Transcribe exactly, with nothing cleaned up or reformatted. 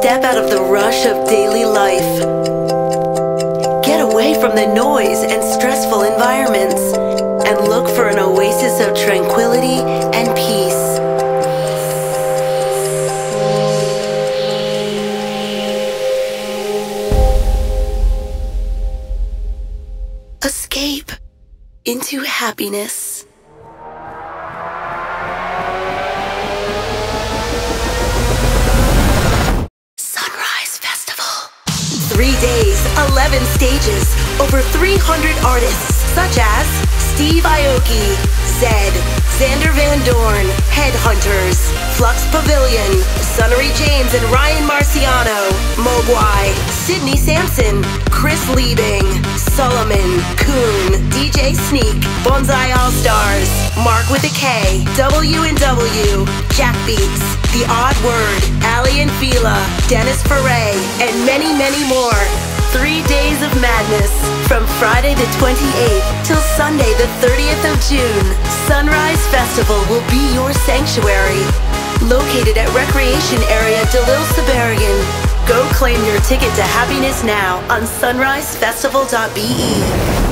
Step out of the rush of daily life. Get away from the noise and stressful environments and look for an oasis of tranquility and peace. Escape into happiness. Sunrise Festival. Three days, eleven stages, over three hundred artists such as Steve Aoki, Zedd, Xander Van Dorn, Headhunters, Flux Pavilion, Sunnery James and Ryan Marciano, Mogwai, Sydney Sampson, Chris Liebing, Solomon, Kuhn, D J Sneak, Bonsai All-Stars, Mark with a K, W and W, Jack Beats, The Odd Word, Ali and Fila, Dennis Ferre, and many, many more. Three days of madness from Friday the twenty-eighth till Sunday the thirtieth of June. Sunrise Festival will be your sanctuary. Located at Recreation Area DeLille-Saberian. Go claim your ticket to happiness now on sunrise festival dot b e.